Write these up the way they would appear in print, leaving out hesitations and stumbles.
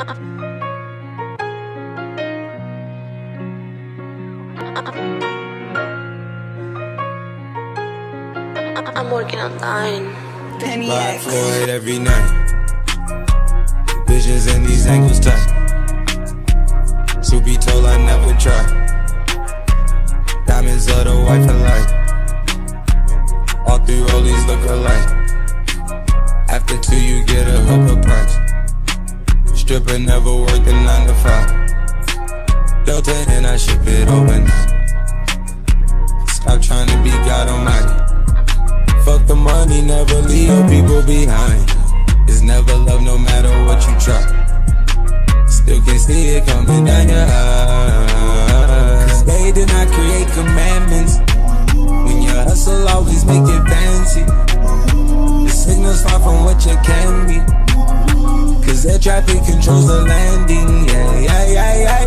I'm working on thine. Ride for it every night. Visions in these ankles tight. To be told I never try. Diamonds of the white for life. All three rollies look alike. After two you get a hooker price. Stripper never worked a 9 to 5. Delta and I ship it overnight. Stop trying to be God Almighty. Fuck the money, never leave your people behind. It's never love no matter what you try. Still can see it coming down your eyes. Cause they did not create commandments. When you hustle, always make it fancy. The signal's far from what you can be. Cause air traffic controls the landing. Yeah, yeah, yeah, yeah.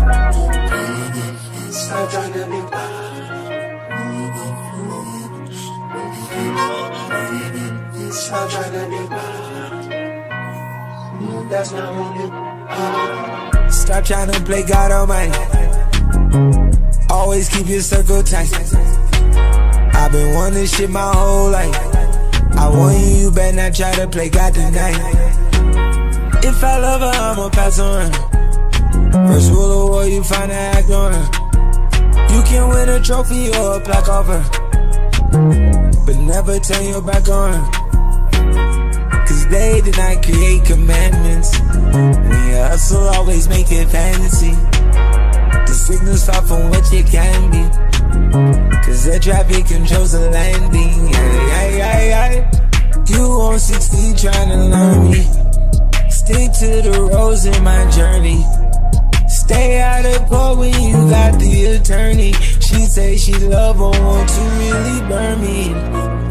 Stop trying to be bad. Stop trying to be bad. That's not what you are. Stop trying to play God Almighty. Always keep your circle tight. I've been wanting this shit my whole life. I want you, you better not try to play God tonight. If I love her, I'ma pass on her. First rule of war, you find an act on her. You can win a trophy or a plaque off her, but never turn your back on her. Cause they did not create commandments. When you hustle, always make it fancy. The signal's far from what you can be. Cause air traffic controls the landing. Yeah, yeah, yeah, yeah. You on 16 trying to learn me. Stick to the roads in my journey. Stay out of court when you got the attorney. She say she love, but want to really burn me.